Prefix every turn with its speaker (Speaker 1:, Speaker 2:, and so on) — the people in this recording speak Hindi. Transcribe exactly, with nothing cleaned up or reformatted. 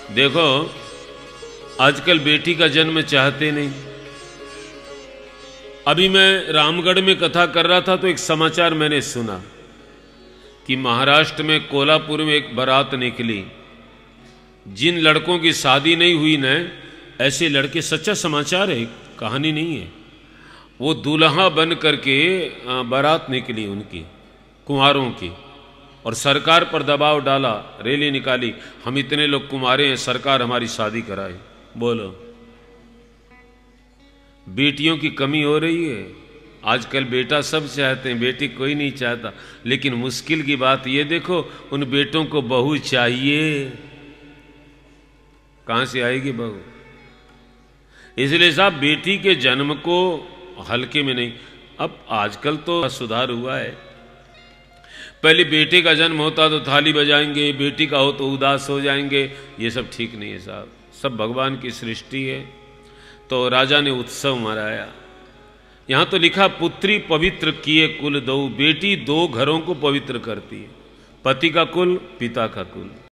Speaker 1: देखो आजकल बेटी का जन्म चाहते नहीं। अभी मैं रामगढ़ में कथा कर रहा था तो एक समाचार मैंने सुना कि महाराष्ट्र में कोल्हापुर में एक बारात निकली। जिन लड़कों की शादी नहीं हुई न, ऐसे लड़के, सच्चा समाचार है, कहानी नहीं है, वो दूल्हा बन करके बारात निकली उनकी, कुंवारों की, और सरकार पर दबाव डाला, रैली निकाली, हम इतने लोग कुंवारे हैं, सरकार हमारी शादी कराए। बोलो, बेटियों की कमी हो रही है। आजकल बेटा सब चाहते हैं, बेटी कोई नहीं चाहता। लेकिन मुश्किल की बात ये देखो, उन बेटों को बहू चाहिए, कहां से आएगी बहू? इसलिए साहब बेटी के जन्म को हल्के में नहीं। अब आजकल तो सुधार हुआ है। पहले बेटे का जन्म होता तो थाली बजाएंगे, बेटी का हो तो उदास हो जाएंगे। ये सब ठीक नहीं है साहब, सब भगवान की सृष्टि है। तो राजा ने उत्सव मनाया। यहां तो लिखा, पुत्री पवित्र किए कुल दो। बेटी दो घरों को पवित्र करती है, पति का कुल, पिता का कुल।